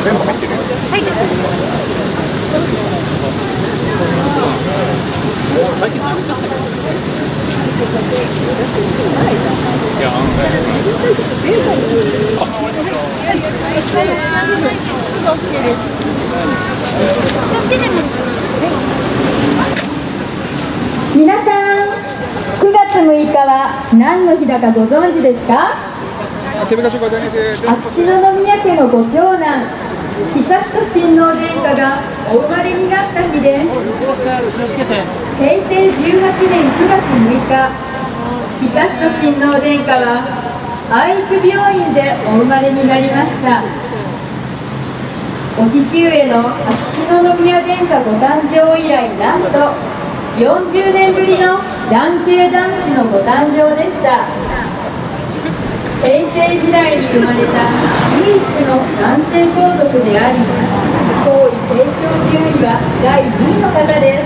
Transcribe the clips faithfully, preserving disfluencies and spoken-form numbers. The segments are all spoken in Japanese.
皆さん、くがつむいかは何の日だかご存知ですか？秋篠宮家のご長男、悠仁親王殿下がお生まれになった日です。へいせいじゅうはちねんくがつむいか、悠仁親王殿下は愛育病院でお生まれになりました。お父上の秋篠宮殿下ご誕生以来、なんとよんじゅうねんぶりの男性男子のご誕生でした。平成時代に生まれた唯一の男性皇族であり、皇位継承順位はだいにいの方です。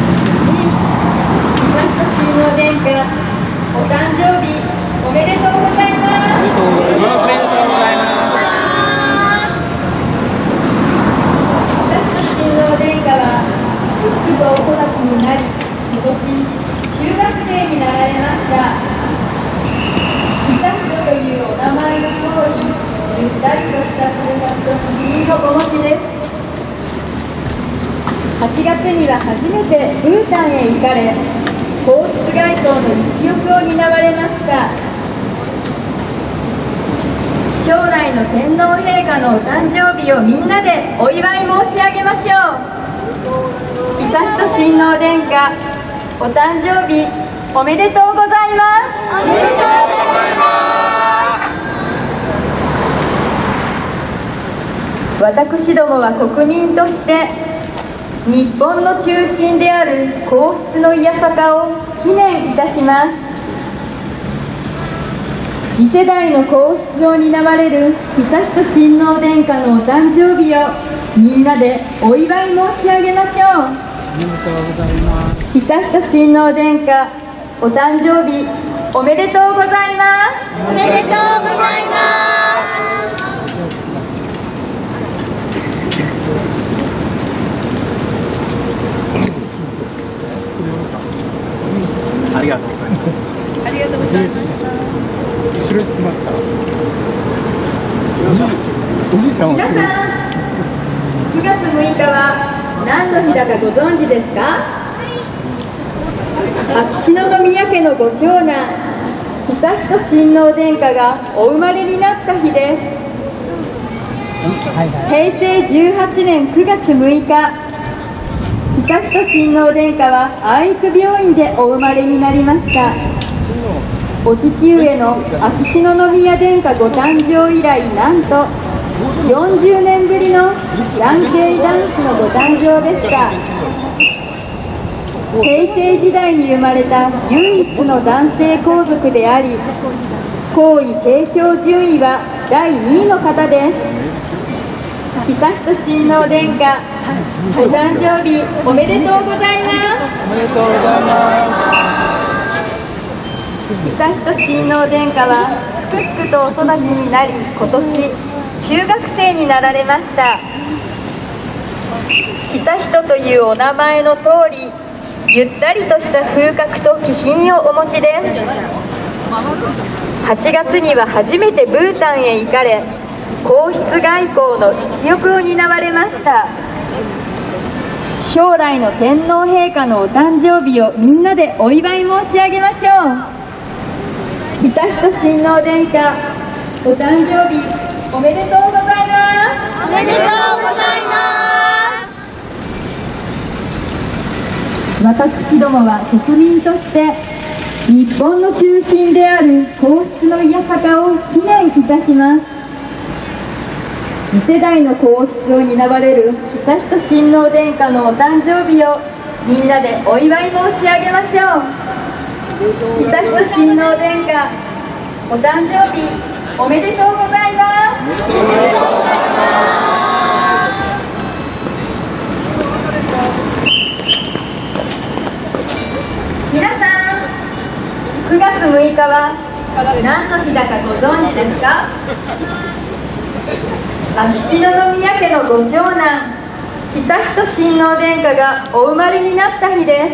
悠仁親王殿下、お誕生日おめでとうございます。おめでとうございます。悠仁親王殿下はふっくとお育ちになり、今年中学生になられました。悠仁というお名前の通り、ゆったりとした性格と気品をお持ちです。はちがつには初めてブータンへ行かれ、皇室外交の一翼を担われました。将来の天皇陛下のお誕生日をみんなでお祝い申し上げましょう。悠仁親王殿下、お誕生日おめでとうございます。おめでとうございます。私どもは国民として日本の中心である皇室のいやさかを記念いたします。次世代の皇室を担われる悠仁親王殿下のお誕生日をみんなでお祝い申し上げましょう。おめでとうございます。悠仁親王殿下、お誕生日おめでとうございます。おめでとうございます。 ありがとうございます。 ありがとうございます。 後ろにつきますか。おじいちゃんは。 皆さん、くがつむいかは何の日だかご存知ですか？秋篠宮家のご長男、悠仁親王殿下がお生まれになった日です。へいせいじゅうはちねんくがつむいか、悠仁親王殿下は愛育病院でお生まれになりました。お父上の秋篠宮殿下ご誕生以来、なんとよんじゅうねんぶりの男性男子のご誕生でした。平成時代に生まれた唯一の男性皇族であり、皇位継承順位はだいにいの方です。悠仁親王殿下、お誕生日おめでとうございます。 おめでとうございます。 悠仁親王殿下はすくすくとお育ちになり、今年中学生になられました。悠仁というお名前の通り、ゆったりとした風格と気品をお持ちです。はちがつには初めてブータンへ行かれ、皇室外交の一翼を担われました。将来の天皇陛下のお誕生日をみんなでお祝い申し上げましょう。悠仁親王殿下、お誕生日おめでとうございます。おめでとうございます。私どもは国民として日本の中心である皇室のいやさかを記念いたします。次世代の皇室を担われる悠仁親王殿下のお誕生日をみんなでお祝い申し上げましょう。悠仁親王殿下、お誕生日おめでとうございます。おめでとうございます。皆さん、くがつむいかは何の日だかご存知ですか？ 秋篠宮家のご長男、悠仁親王殿下がお生まれになった日です。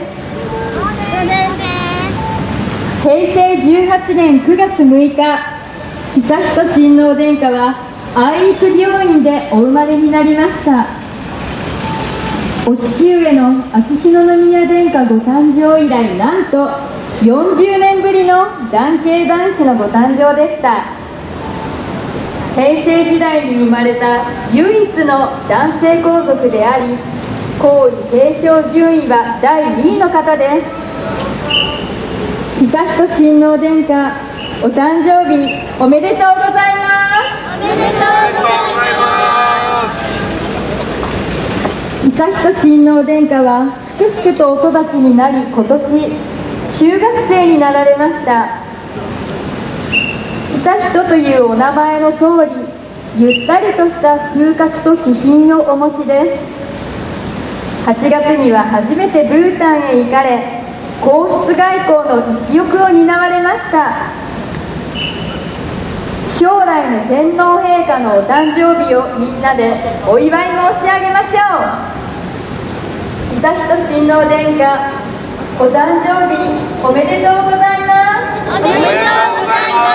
へいせいじゅうはちねんくがつむいか、悠仁親王殿下は愛育病院でお生まれになりました。お父上の秋篠宮殿下ご誕生以来、なんとよんじゅうねんぶりの男系男子のご誕生でした。平成時代に生まれた唯一の男性皇族であり、皇位継承順位はだいにいの方です。悠仁親王殿下、お誕生日おめでとうございます。 おめでとうございます。 悠仁親王殿下はすくすくとお育ちになり、今年中学生になられました。悠仁というお名前の通り、ゆったりとした風格と気品をお持ちです。はちがつには初めてブータンへ行かれ、皇室外交の一翼を担われました。将来の天皇陛下のお誕生日をみんなでお祝い申し上げましょう。悠仁親王殿下、お誕生日おめでとうございます。 おめでとうございます。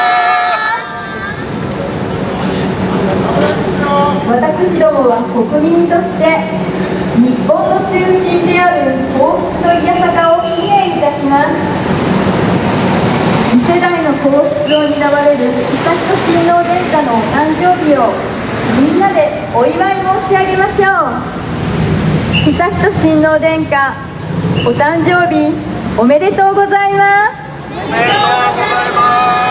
私どもは国民として日本の中心である皇室のいやさかを記念いたします。次世代の皇室を担われる悠仁親王殿下のお誕生日をみんなでお祝い申し上げましょう。悠仁親王殿下、お誕生日おめでとうございます。 おめでとうございます。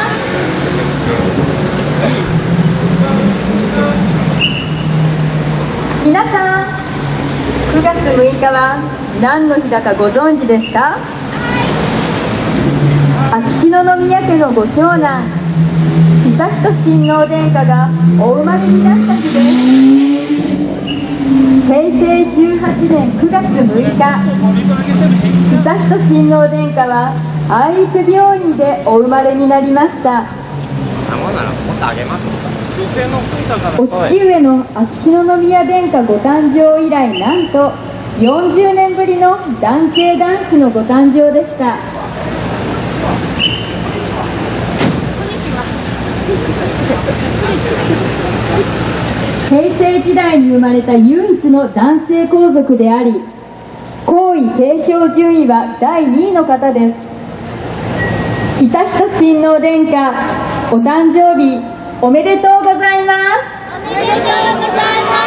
皆さん、くがつむいかは何の日だかご存知ですか？秋篠宮家のご長男、悠仁親王殿下がお生まれになった日です。へいせいじゅうはちねんくがつむいか、悠仁親王殿下は愛育病院でお生まれになりました。お父上の秋篠宮殿下ご誕生以来、なんとよんじゅうねんぶりの男系男子のご誕生でした。平成時代に生まれた唯一の男性皇族であり、皇位継承順位はだいにいの方です。悠仁親王殿下、お誕生日おめでとうございます。 おめでとうございます。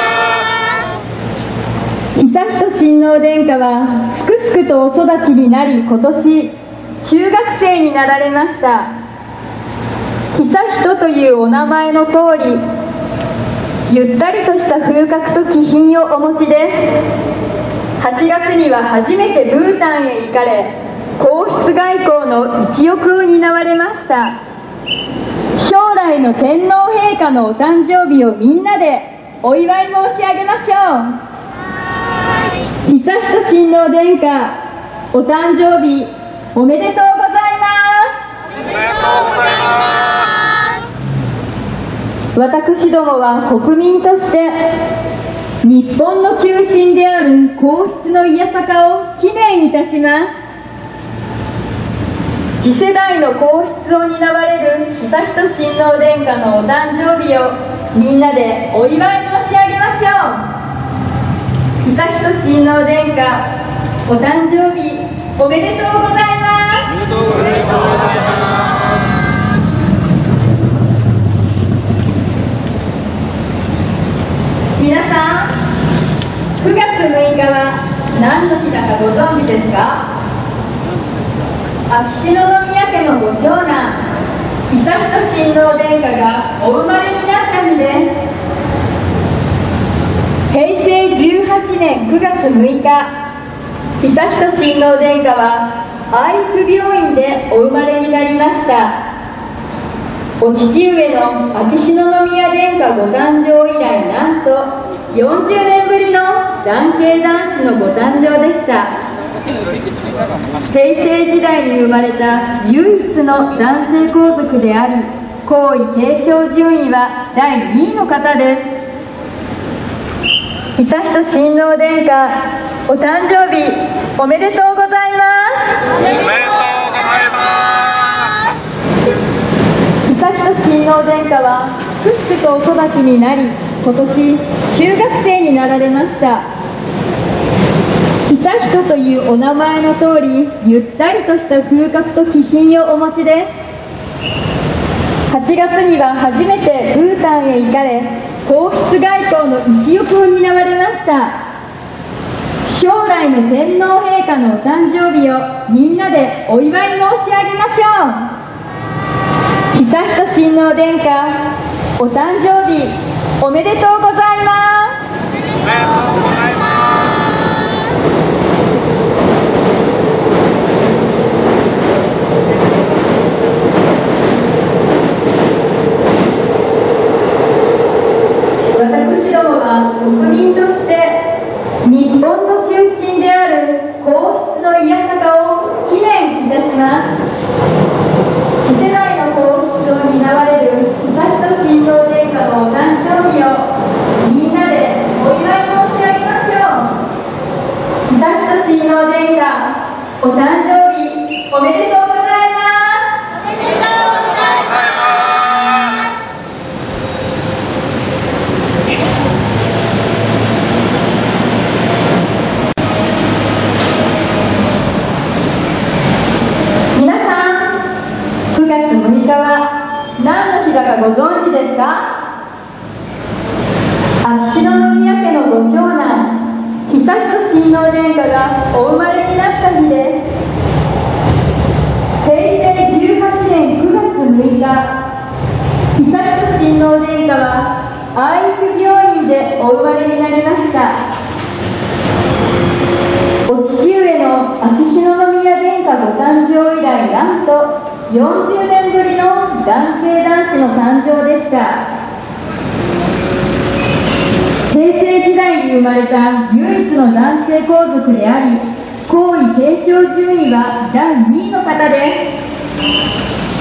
悠仁親王殿下はすくすくとお育ちになり、今年中学生になられました。悠仁というお名前の通り、ゆったりとした風格と気品をお持ちです。はちがつには初めてブータンへ行かれ、皇室外交の一翼を担われました。将来の天皇陛下のお誕生日をみんなでお祝い申し上げましょう。悠仁親王殿下、お誕生日おめでとうございます。 おめでとうございます。 私どもは国民として日本の中心である皇室のいやさかを記念いたします。次世代の皇室を担われる悠仁親王殿下のお誕生日をみんなでお祝い申し上げましょう。悠仁親王殿下、お誕生日おめでとうございます。 おめでとうございます。 皆さん、くがつむいかは何の日だかご存知ですか？秋篠宮家のご長男、悠仁親王殿下がお生まれになった日です。へいせいじゅうはちねんくがつむいか、悠仁親王殿下は愛育病院でお生まれになりました。お父上の秋篠宮殿下ご誕生以来、なんとよんじゅうねんぶりの男系男子のご誕生でした。平成時代に生まれた唯一の男性皇族であり、 皇位継承順位はだいにいの方です。悠仁親王殿下、お誕生日おめでとうございます。 おめでとうございます。 悠仁親王殿下はすくすくとお育ちになり、今年中学生になられました。悠仁というお名前の通り、ゆったりとした風格と気品をお持ちです。はちがつには初めてブータンへ行かれ、皇室外交の一翼を担われました。将来の天皇陛下のお誕生日をみんなでお祝い申し上げましょう。悠仁親王殿下、お誕生日おめでとうございます。 おめでとうございます。 私どもは国民として日本の中心である皇室のいやさかを記念いたします。次世代の皇室を担われる悠仁親王殿下のお誕生日をみんなでお祝い申し上げましょう。悠仁親王殿下、お誕生日おめでとうございます。 おめでとうございます。 皆さん、くがつむいかは何の日だかご存知ですか？秋篠宮家のご長男、悠仁親王殿下がお生まれになった日です。へいせいじゅうはちねんくがつむいか、悠仁親王殿下は愛育病院でお生まれになりました。お父上の秋篠宮殿下ご誕生以来、なんとよんじゅうねんぶりの男系男子の誕生でした。平成時代に生まれた唯一の男性皇族であり、皇位継承順位はだいにいの方です。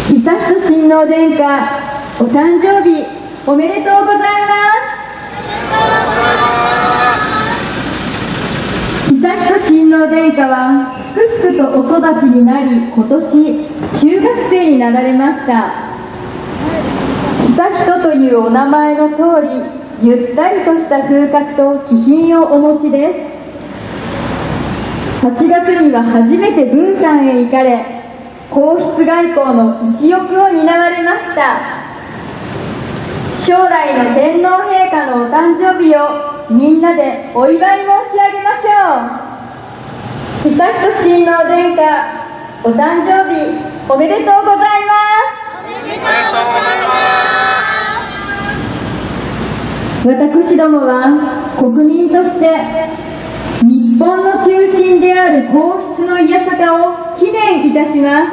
悠仁親王殿下、お誕生日おめでとうございます。悠仁親王殿下はすくすくとお育ちになり、今年中学生になられました。悠仁というお名前の通り、ゆったりとした風格と気品をお持ちです。はちがつには初めてブータンへ行かれ、皇室外交の一翼を担われました。将来の天皇陛下のお誕生日をみんなでお祝い申し上げましょう。悠仁親王殿下、お誕生日おめでとうございます。 おめでとうございます。 私どもは国民として日本の中心である皇室のいやさかを記念いたします。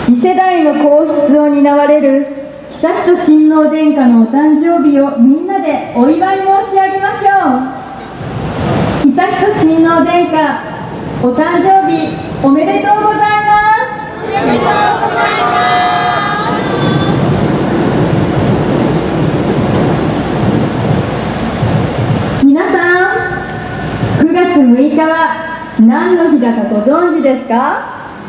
次世代の皇室を担われる悠仁親王殿下のお誕生日をみんなでお祝い申し上げましょう。悠仁親王殿下、お誕生日おめでとうございます。 おめでとうございます。 皆さん、くがつむいかは何の日だかご存知ですか？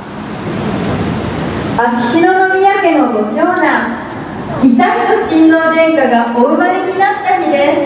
秋篠宮家のご長男、悠仁親王殿下がお生まれになった日です。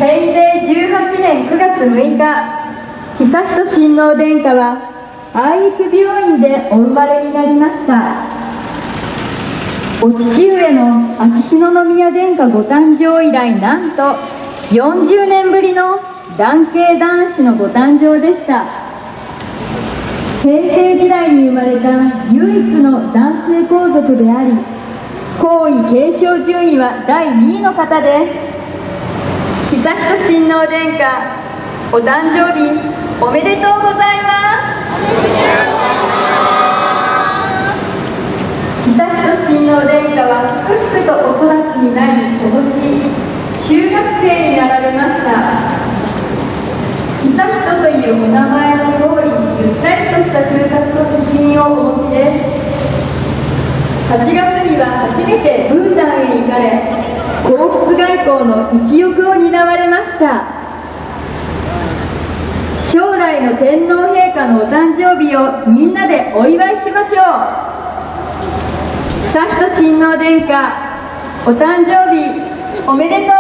へいせいじゅうはちねんくがつむいか、悠仁親王殿下は愛育病院でお生まれになりました。お父上の秋篠宮殿下ご誕生以来、なんとよんじゅうねんぶりの男系男子のご誕生でした。平成時代に生まれた唯一の男性皇族であり、皇位継承順位はだいにいの方です。悠仁親王殿下、お誕生日おめでとうございます。悠仁親王殿下はすくすくとお育ちになり、今年中学生になられました。悠仁というお名前の通り、ゆったりとした風格と気品をお持ちです。 はちがつには初めてブータンへ行かれ、皇室外交の一翼を担われました。将来の天皇陛下のお誕生日をみんなでお祝いしましょう。悠仁親王殿下、お誕生日おめでとうございます。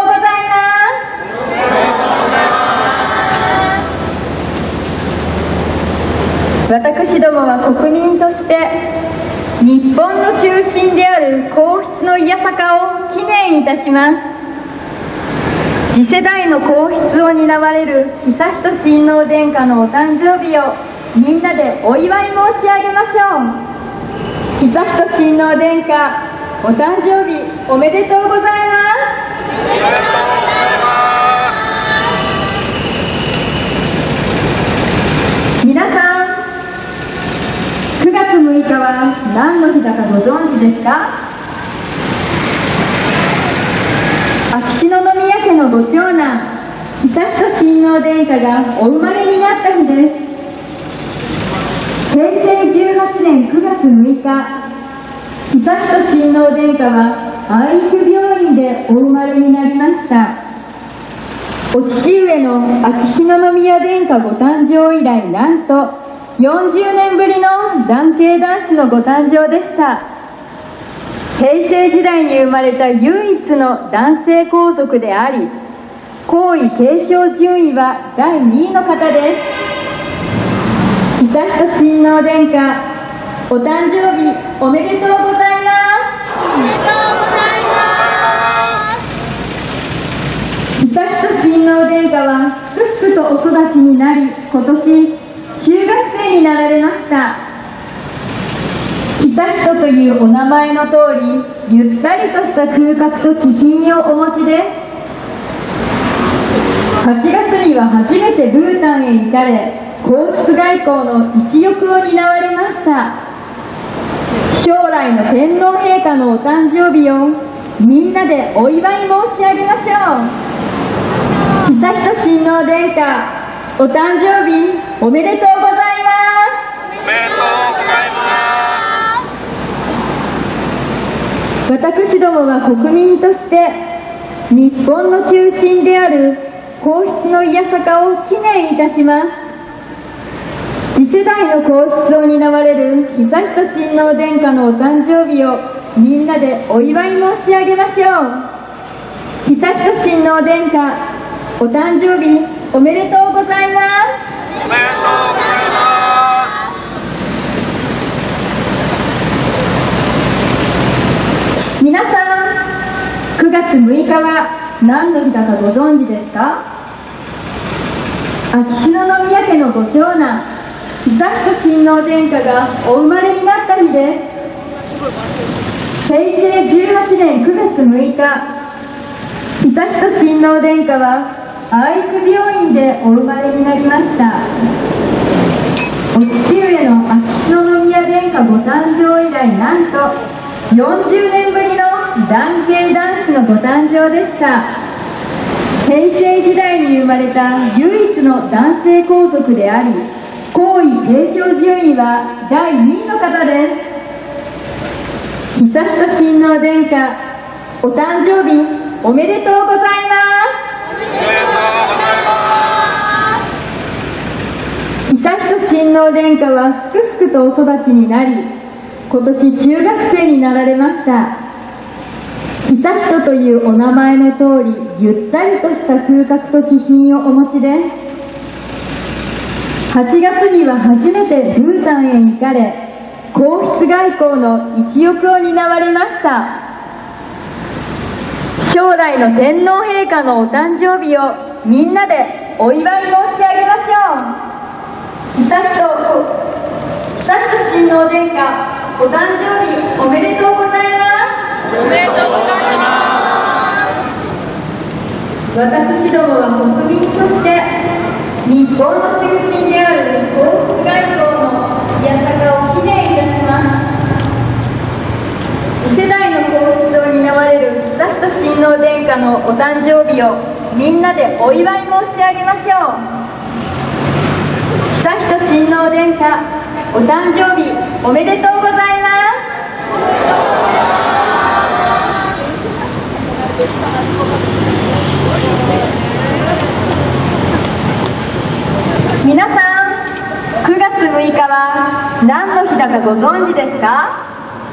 私どもは国民として日本の中心である皇室のいやさかを記念いたします。次世代の皇室を担われる悠仁親王殿下のお誕生日をみんなでお祝い申し上げましょう。悠仁親王殿下、お誕生日おめでとうございます。皆さん、くがつむいかは何の日だかご存知ですか？秋篠宮家のご長男、悠仁親王殿下がお生まれになった日です。へいせいじゅうはちねんくがつむいか、悠仁親王殿下は愛育病院でお生まれになりました。お父上の秋篠宮殿下ご誕生以来、なんとよんじゅうねんぶりの男系男子のご誕生でした。平成時代に生まれた唯一の男性皇族であり、皇位継承順位はだいにいの方です。悠仁親王殿下、お誕生日おめでとうございます。おめでとうございます。悠仁親王殿下はすくすくとお育ちになり、今年中学生になられました。悠仁というお名前の通り、ゆったりとした風格と気品をお持ちです。はちがつには初めてブータンへ行かれ、皇室外交の一翼を担われました。将来の天皇陛下のお誕生日をみんなでお祝い申し上げましょう。悠仁親王殿下、お誕生日おめでとうございます。 おめでとうございます。 私どもは国民として日本の中心である皇室のいやさかを記念いたします。次世代の皇室を担われる悠仁親王殿下のお誕生日をみんなでお祝い申し上げましょう。悠仁親王殿下、お誕生日おめでとうございます。おめでとうございます。皆さん、くがつむいかは何の日だかご存知ですか？秋篠宮家のご長男、悠仁親王殿下がお生まれになった日です。へいせいじゅうはちねんくがつむいか、悠仁親王殿下は愛育病院でお生まれになりました。お父上の秋篠宮殿下ご誕生以来、なんとよんじゅうねんぶりの男系男子のご誕生でした。平成時代に生まれた唯一の男性皇族であり、皇位継承順位はだいにいの方です。悠仁親王殿下、お誕生日おめでとうございます。おめでとうございます。悠仁親王殿下はすくすくとお育ちになり、今年中学生になられました。悠仁というお名前の通り、ゆったりとした風格と気品をお持ちです。はちがつには初めてブータンへ行かれ、皇室外交の一翼を担われました。将来の天皇陛下のお誕生日をみんなでお祝い申し上げましょう。悠仁、悠仁親王殿下、お誕生日おめでとうございます。おめでとうございます。私どもは国民として日本の中心である皇室外交のいやさかを記念いたします。次世代の皇室を担われる悠仁親王殿下のお誕生日をみんなでお祝い申し上げましょう。悠仁親王殿下、お誕生日おめでとうございます。 皆さん、くがつむいかは何の日だかご存知ですか？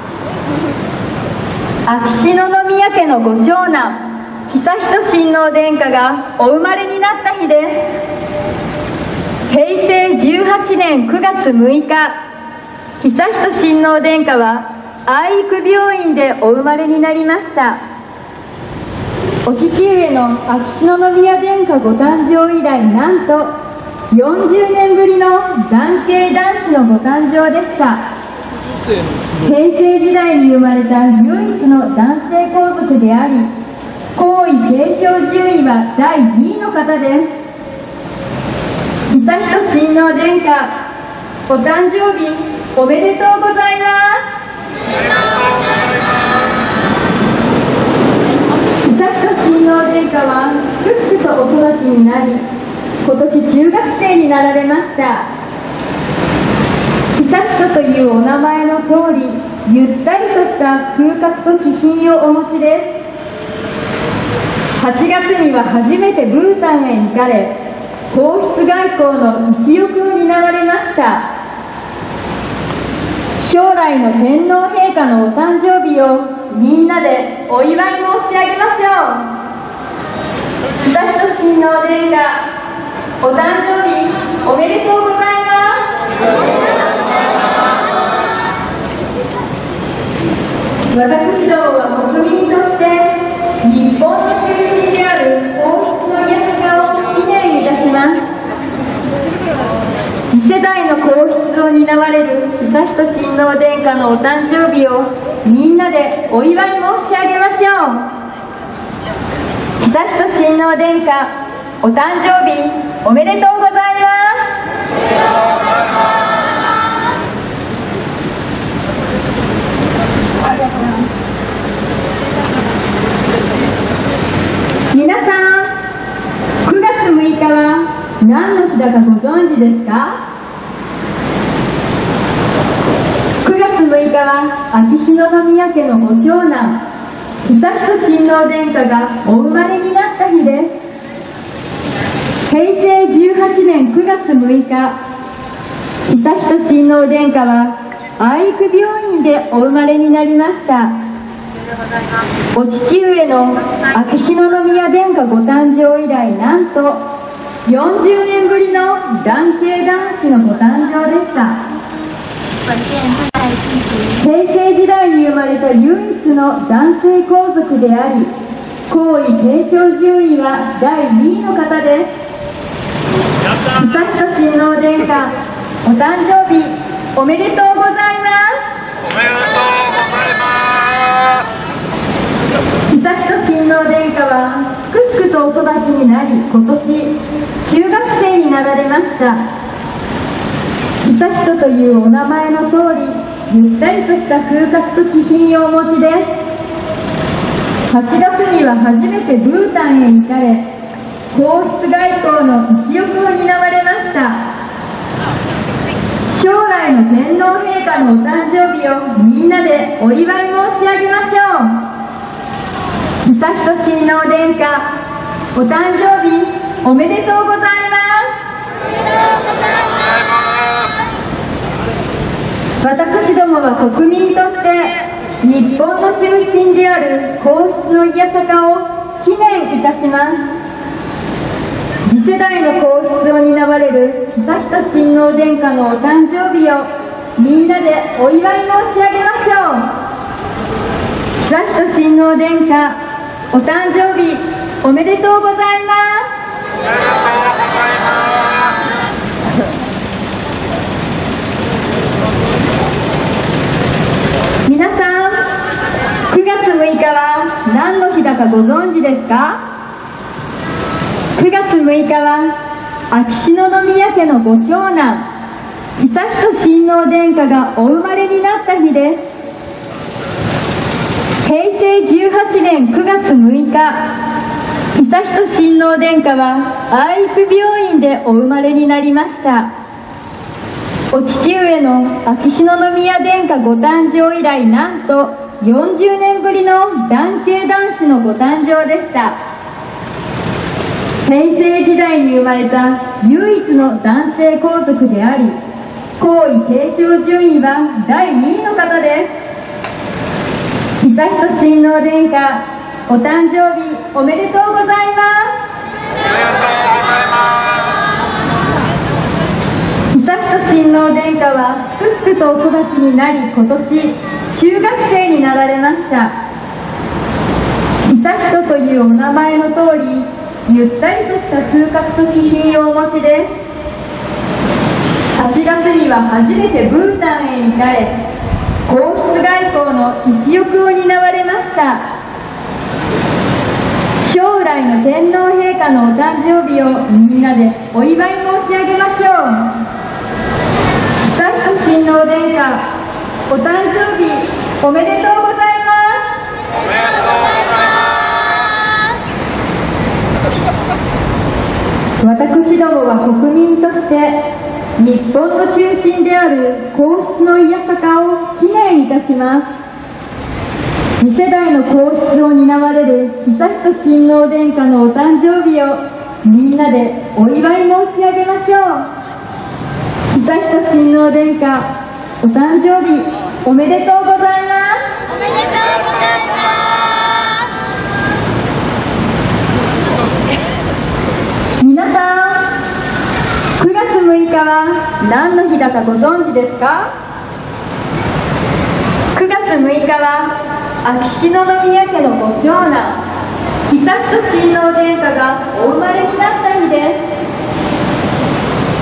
秋篠宮家のご長男、悠仁親王殿下がお生まれになった日です。へいせいじゅうはちねんくがつむいか、悠仁親王殿下は愛育病院でお生まれになりました。お父上の秋篠宮殿下ご誕生以来、なんとよんじゅうねんぶりの男系男子のご誕生でした。平成時代に生まれた唯一の男性皇族であり、皇位継承順位はだいにいの方です。悠仁親王殿下、お誕生日おめでとうございます。悠仁親王殿下はすくすくとお育ちになり、今年中学生になられました。悠仁というお名前の通り、ゆったりとした風格と気品をお持ちです。はちがつには初めてブータンへ行かれ、皇室外交の一翼を担われました。将来の天皇陛下のお誕生日をみんなでお祝い申し上げましょう。悠仁親王殿下、お誕生日おめでとうございます。私どもは国民として日本の中心である皇室のいやさかを記念いたします。次世代の皇室を担われる悠仁親王殿下のお誕生日をみんなでお祝い申し上げましょう。悠仁親王殿下、お誕生日おめでとうございます。皆さん、くがつむいかは何の日だかご存知ですか？くがつむいかは秋篠宮家のご長男、悠仁親王殿下がお生まれになった日です。へいせいじゅうはちねんくがつむいか、悠仁親王殿下は愛育病院でお生まれになりました。お父上の秋篠宮殿下ご誕生以来、なんとよんじゅうねんぶりの男系男子のご誕生でした。平成時代に生まれた唯一の男性皇族であり、皇位継承順位はだいにいの方です。悠仁親王殿下、お誕生日おめでとうございます。 おめでとうございます。 悠仁親王殿下はすくすくとお育ちになり、今年中学生になられました。悠仁というお名前の通り、ゆったりとした風格と気品をお持ちです。はちがつには初めてブータンへ行かれ、皇室外交の一翼を担われました。将来の天皇陛下のお誕生日をみんなでお祝い申し上げましょう。悠仁親王殿下、お誕生日おめでとうございます。私どもは国民として日本の中心である皇室のいやさかを記念いたします。次世代の皇室を担われる悠仁親王殿下のお誕生日をみんなでお祝い申し上げましょう。悠仁親王殿下、お誕生日おめでとうございます。 おめでとうございます。 皆さん、くがつむいかは何の日だかご存知ですか？くがつむいかは秋篠宮家のご長男、悠仁親王殿下がお生まれになった日です。へいせいじゅうはちねんくがつむいか、悠仁親王殿下は愛育病院でお生まれになりました。お父上の秋篠宮殿下ご誕生以来、なんとよんじゅうねんぶりの男系男子のご誕生でした。平成時代に生まれた唯一の男性皇族であり、皇位継承順位はだいにいの方です。悠仁親王殿下、お誕生日おめでとうございます。悠仁親王殿下はすくすくとお育ちになり、今年中学生になられました。悠仁というお名前の通り、ゆったりとした風格と気品をお持ちです。はちがつには初めてブータンへ行かれ、皇室外交の一翼を担われました。将来の天皇陛下のお誕生日をみんなでお祝い申し上げましょう。悠仁親王殿下、お誕生日おめでとうございます。 おめでとうございます。 私どもは国民として日本の中心である皇室のいやさかを記念いたします。次世代の皇室を担われる悠仁親王殿下のお誕生日をみんなでお祝い申し上げましょう。悠仁親王殿下、お誕生日おめでとうございます。 おめでとうございます。 皆さん、くがつむいかは何の日だかご存知ですか？くがつむいかは秋篠宮家のご長男、悠仁親王殿下がお生まれになった日です。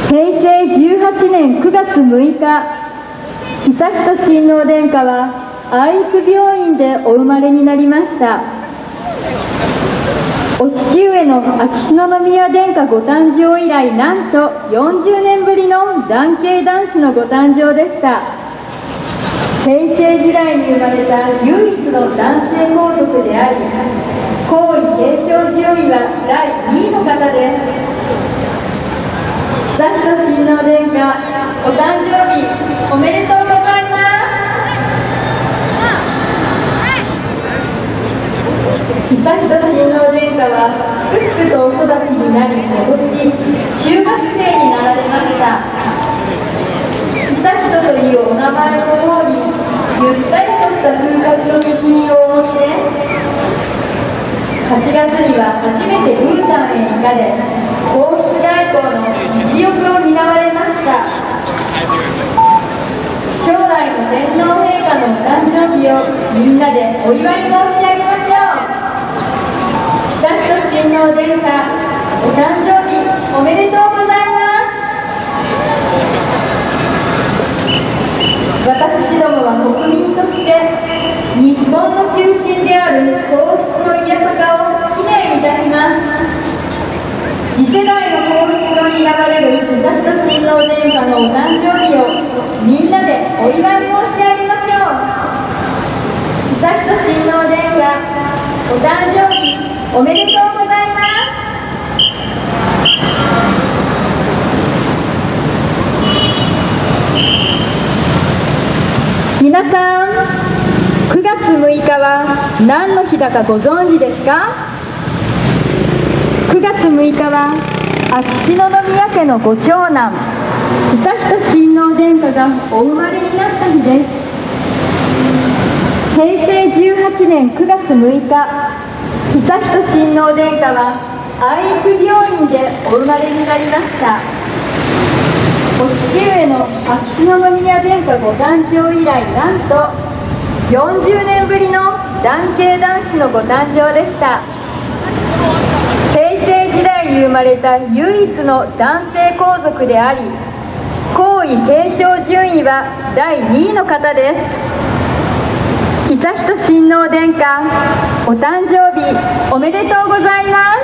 へいせいじゅうはちねんくがつむいか、悠仁親王殿下は愛育病院でお生まれになりました。お父上の秋篠宮殿下ご誕生以来、なんとよんじゅうねんぶりの男系男子のご誕生でした。平成時代に生まれた唯一の男性皇族であり、皇位継承順位はだいにいの方です。悠仁親王殿下、お誕生日おめでとうございます。悠仁親王殿下はすくすくとお育ちになり、今年中学生になられました。悠仁というお名前の通り、ゆったりとした風格と気品をお持ちです。はちがつには初めてブータンへ行かれ、皇室外交の一翼を担われました。将来の天皇陛下のお誕生日をみんなでお祝い申し上げましょう。悠仁親王殿下、お誕生日おめでとうございます。私どもは国民として日本の中心である皇室のいやさかを記念いたします。次世代の皇室を担われる悠仁親王殿下のお誕生日をみんなでお祝い申し上げましょう。悠仁親王殿下、お誕生日おめでとうございます。皆さん、くがつむいかは何の日だかご存知ですか？くがつむいかは秋篠宮家のご長男、悠仁親王殿下がお生まれになった日です。へいせいじゅうはちねんくがつむいか、悠仁親王殿下は愛育病院でお生まれになりました。お父上の秋篠宮殿下ご誕生以来、なんとよんじゅうねんぶりの男系男子のご誕生でした。平成時代に生まれた唯一の男性皇族であり、皇位継承順位はだいにいの方です。悠仁親王殿下、お誕生日おめでとうございます。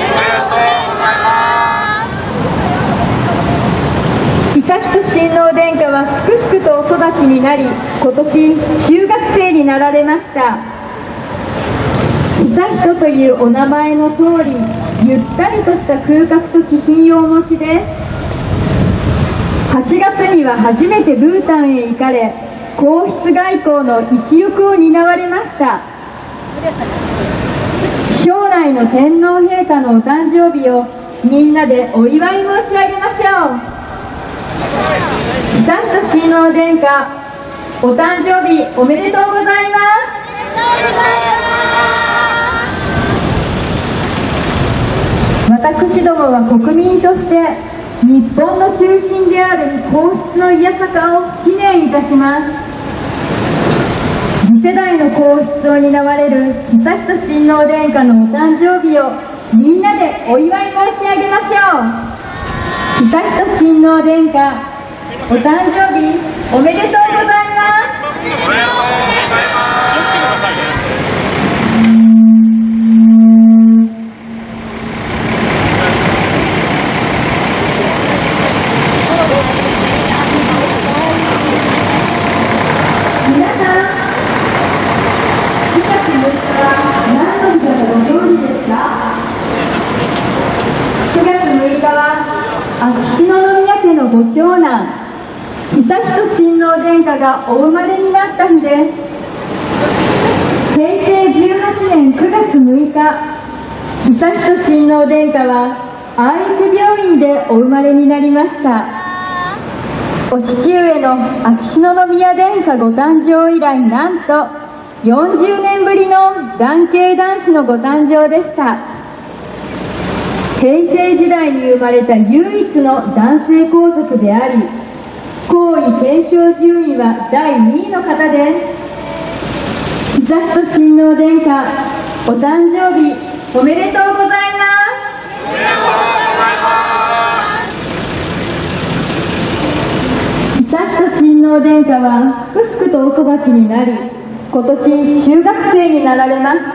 悠仁親王殿下はすくすくとお育ちになり、今年中学生になられました。悠仁というお名前の通り、ゆったりとした風格と気品をお持ちです。はちがつには初めてブータンへ行かれ、 皇室外交の一翼を担われました。将来の天皇陛下のお誕生日をみんなでお祝い申し上げましょう。悠仁親王殿下、お誕生日おめでとうございます。私どもは国民として日本の中心である皇室のいやさかを記念いたします。次世代の皇室を担われる悠仁親王殿下のお誕生日をみんなでお祝い申し上げましょう。悠仁親王殿下、お誕生日おめでとうございます。 おめでとうございます。 皆さん、しがつむいかは何の日だかご存知ですか？しがつむいかは秋篠宮家のご長男、悠仁親王殿下がお生まれになった日です。へいせいじゅうはちねんくがつむいか、悠仁親王殿下は愛育病院でお生まれになりました。お父上の秋篠宮殿下ご誕生以来、なんとよんじゅうねんぶりの男系男子のご誕生でした。平成時代に生まれた唯一の男性皇族であり、皇位継承順位はだいにいの方です。悠仁親王殿下、お誕生日おめでとうございます。 おめでとうございます。 悠仁親王殿下はすくすくとお育ちになり、今年中学生になられました。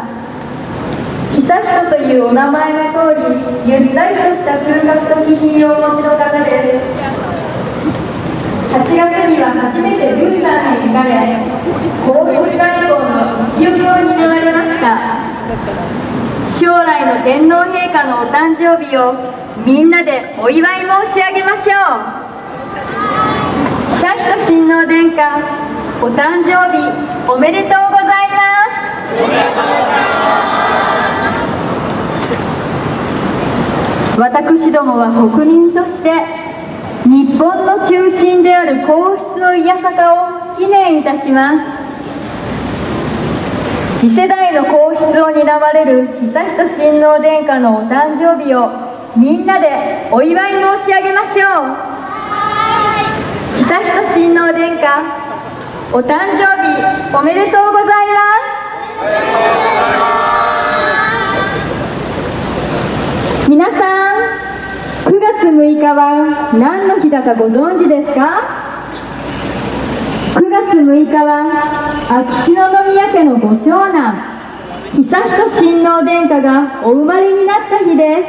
悠仁というお名前の通り、ゆったりとした風格と気品をお持ちの方です。はちがつには初めてブータンへ行かれ、皇室外交の一翼を担われました。将来の天皇陛下のお誕生日をみんなでお祝い申し上げましょう。悠仁親王殿下、お誕生日おめでとうございます。 おめでとうございます。私どもは国民として日本の中心である皇室のいやさかを記念いたします。次世代の皇室を担われる悠仁親王殿下のお誕生日をみんなでお祝い申し上げましょう。悠仁親王殿下、お誕生日おめでとうございます。皆さん、くがつむいかは何の日だかご存知ですか？くがつむいかは秋篠宮家のご長男、悠仁親王殿下がお生まれになった日です。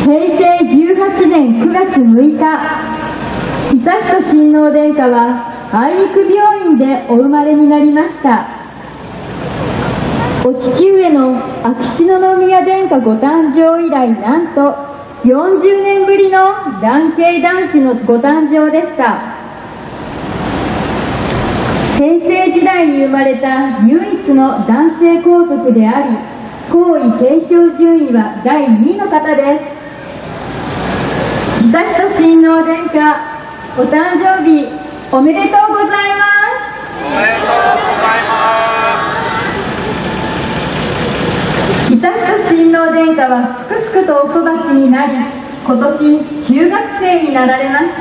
へいせいじゅうはちねんくがつむいか、悠仁親王殿下は愛育病院でお生まれになりました。お父上の秋篠宮殿下ご誕生以来、なんとよんじゅうねんぶりの男系男子のご誕生でした。平成時代に生まれた唯一の男性皇族であり、皇位継承順位はだいにいの方です。悠仁親王殿下、お誕生日おめでとうございます。 おめでとうございます。 悠仁親王殿下はすくすくとお育ちになり、今年中学生になられました。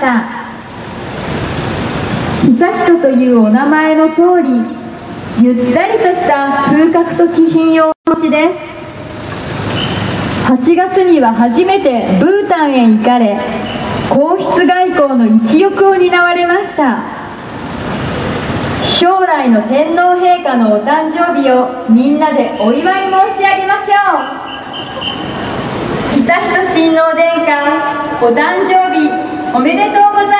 悠仁というお名前の通り、ゆったりとした風格と気品をお持ちです。はちがつには初めてブータンへ行かれ、皇室外交の一翼を担われました。将来の天皇陛下のお誕生日をみんなでお祝い申し上げましょう。悠仁親王殿下、お誕生日おめでとうございます。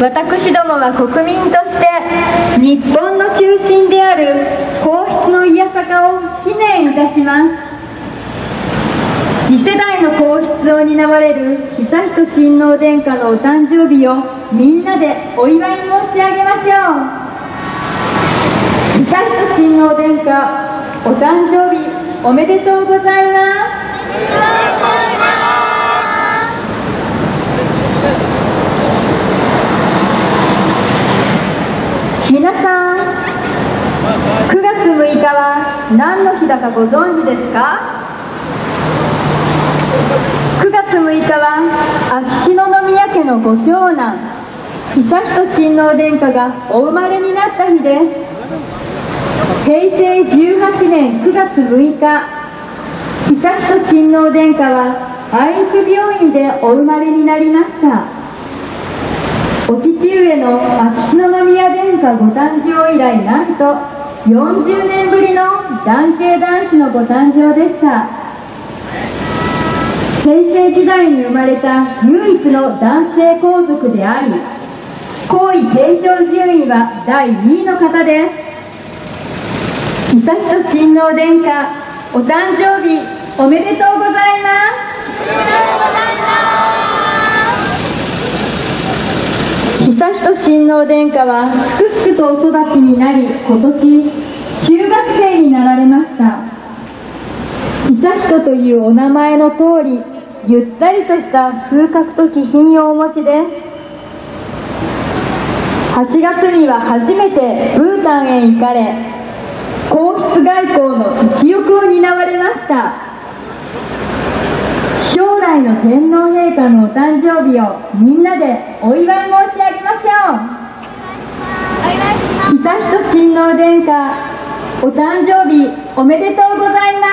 私どもは国民として日本の中心である皇室のいやさかを記念いたします。 次世代の皇室を担われる悠仁親王殿下のお誕生日をみんなでお祝い申し上げましょう。悠仁親王殿下、お誕生日おめでとうございます。皆さん、くがつむいかは何の日だかご存知ですか？くがつむいかは秋篠宮家のご長男、悠仁親王殿下がお生まれになった日です。へいせいじゅうはちねんくがつむいか、悠仁親王殿下は愛育病院でお生まれになりました。お父上の秋篠宮殿下ご誕生以来、なんとよんじゅうねんぶりの男系男子のご誕生でした。平成時代に生まれた唯一の男性皇族であり、皇位継承順位はだいにいの方です。悠仁親王殿下、お誕生日おめでとうございます。おめでとうございます。悠仁親王殿下はすくすくとお育ちになり、今年中学生になられました。悠仁というお名前の通り、ゆったりとした風格と気品をお持ちです。はちがつには初めてブータンへ行かれ、皇室外交の一翼を担われました。将来の天皇陛下のお誕生日をみんなでお祝い申し上げましょう。悠仁親王殿下、お誕生日おめでとうございます。おめでとうございます。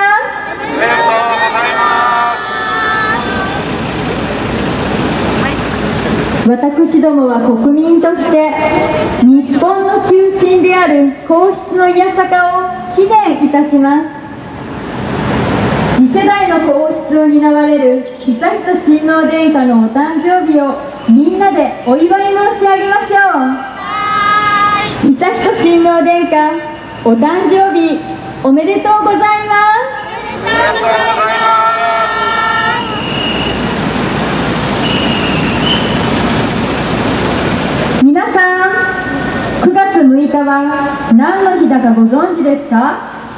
私どもは国民として日本の中心である皇室のいやさかを記念いたします。次世代の皇室を担われる悠仁親王殿下のお誕生日をみんなでお祝い申し上げましょう。悠仁親王殿下、お誕生日おめでとうございます。おめでとうございます。皆さん、くがつむいかは何の日だかご存知ですか？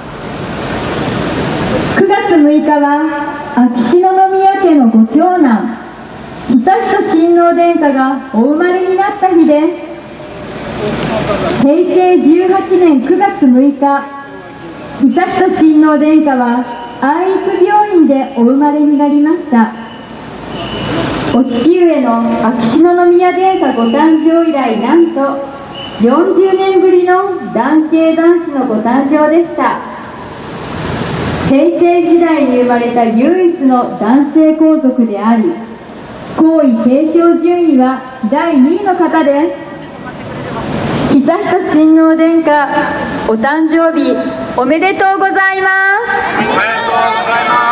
くがつむいかは秋篠宮家のご長男、悠仁親王殿下がお生まれになった日です。へいせいじゅうはちねんくがつむいか、悠仁親王殿下は愛育病院でお生まれになりました。お父上の秋篠宮殿下ご誕生以来、なんとよんじゅうねんぶりの男系男子のご誕生でした。平成時代に生まれた唯一の男性皇族であり、皇位継承順位はだいにいの方です。悠仁親王殿下、お誕生日おめでとうございます。おめでとうございます。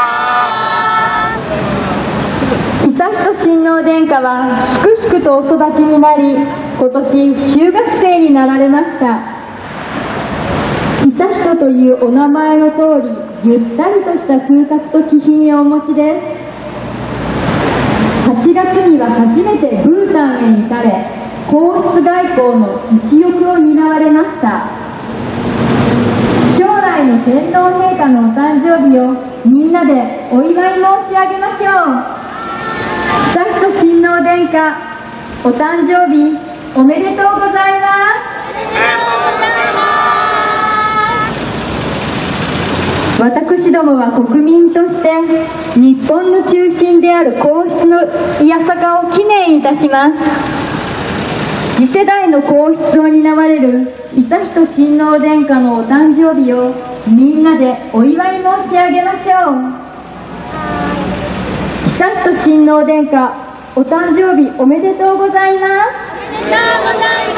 悠仁親王殿下はすくすくとお育ちになり、今年中学生になられました。悠仁というお名前の通り、ゆったりとした風格と気品をお持ちです。はちがつには初めてブータンへ行かれ、皇室外交の一翼を担われました。将来の天皇陛下のお誕生日をみんなでお祝い申し上げましょう。悠仁親王殿下、お誕生日おめでとうございます。私どもは国民として日本の中心である皇室のいやさかを記念いたします。次世代の皇室を担われる悠仁親王殿下のお誕生日をみんなでお祝い申し上げましょう。悠仁親王殿下、お誕生日おめでとうございます。おめでとうございます。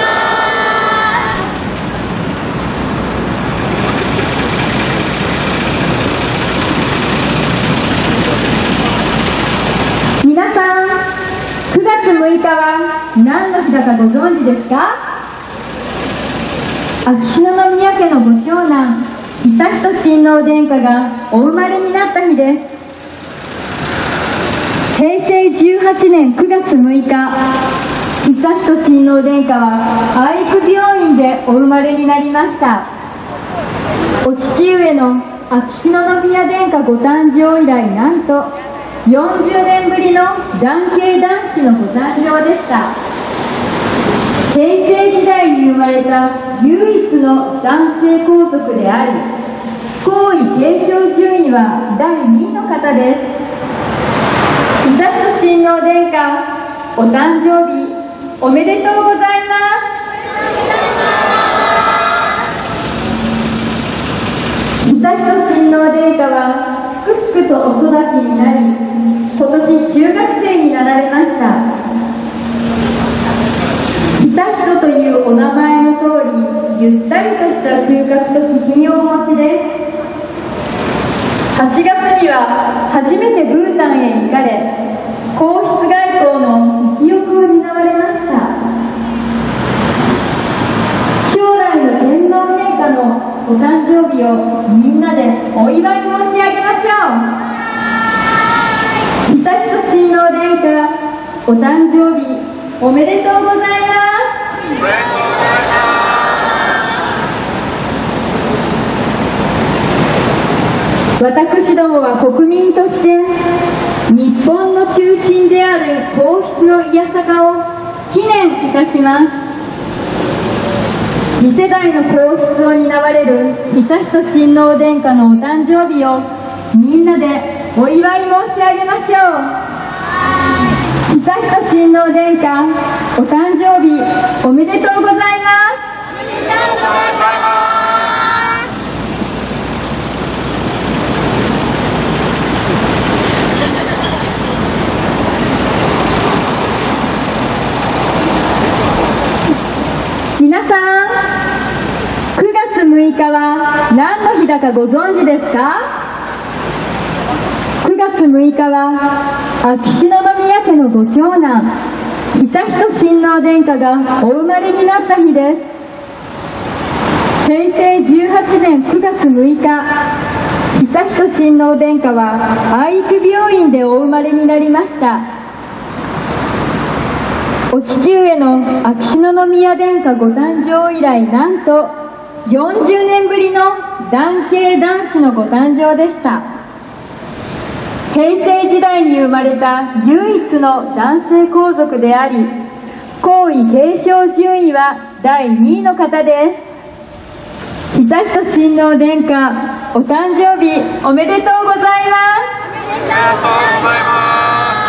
皆さん、くがつむいかは何の日だかご存知ですか？秋篠宮家のご長男、悠仁親王殿下がお生まれになった日です。 へいせいじゅうはちねんくがつむいか、悠仁親王殿下は愛育病院でお生まれになりました。お父上の秋篠宮殿下ご誕生以来、なんとよんじゅうねんぶりの男系男子のご誕生でした。平成時代に生まれた唯一の男性皇族であり、皇位継承順位はだいにいの方です。悠仁親王殿下、お誕生日おめでとうございます。悠仁親王殿下はすくすくとお育ちになり、今年中学生になられました。悠仁というお名前の通り、ゆったりとした風格と気品をお持ちです。はちがつには初めてブータンへ行かれ、皇室外交の一翼を担われました。将来の天皇陛下のお誕生日をみんなでお祝い申し上げましょう。悠仁親王殿下、お誕生日おめでとうございます。 おめでとうございます。 私どもは国民として日本の中心である皇室のいやさかを記念いたします。次世代の皇室を担われる悠仁親王殿下のお誕生日をみんなでお祝い申し上げましょう。悠仁親王殿下、お誕生日おめでとうございます。 おめでとうございます。 皆さん、くがつむいかは何の日だかご存知ですか？くがつむいかは秋篠宮家のご長男、悠仁親王殿下がお生まれになった日です。へいせいじゅうはちねんくがつむいか、悠仁親王殿下は愛育病院でお生まれになりました。お父上の秋篠宮殿下ご誕生以来、なんとよんじゅうねんぶりの男系男子のご誕生でした。平成時代に生まれた唯一の男性皇族であり、皇位継承順位はだいにいの方です。悠仁親王殿下、お誕生日おめでとうございます。 おめでとうございます。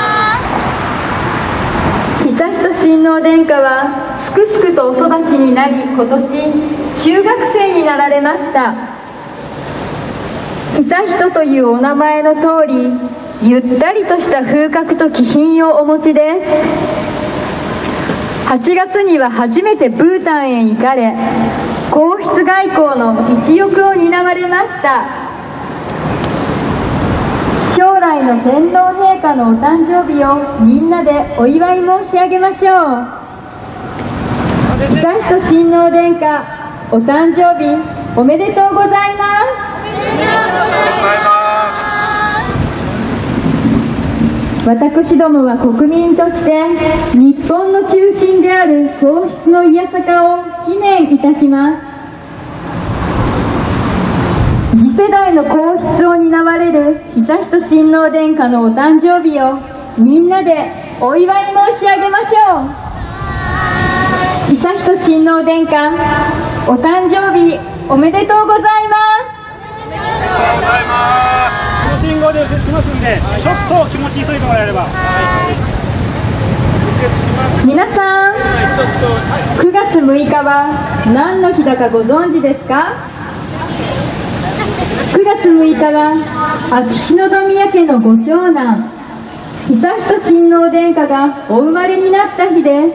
悠仁親王殿下はすくすくとお育ちになり、今年中学生になられました。悠仁というお名前の通り、ゆったりとした風格と気品をお持ちです。はちがつには初めてブータンへ行かれ、皇室外交の一翼を担われました。将来の天皇陛下のお誕生日をみんなでお祝い申し上げましょう。悠仁親王殿下、お誕生日おめでとうございます。 おめでとうございます。 私どもは国民として日本の中心である皇室のいやさかを記念いたします。次世代の皇室を担われる悠仁親王殿下のお誕生日をみんなでお祝い申し上げましょう。悠仁親王殿下、お誕生日おめでとうございます。 おめでとうございます。 この信号で右折しますんで、ちょっと気持ち急いでもらえれば。右折します。 皆さん、 ちょっと。 くがつむいかは何の日だかご存知ですか？くがつむいかは秋篠宮家のご長男、悠仁親王殿下がお生まれになった日です。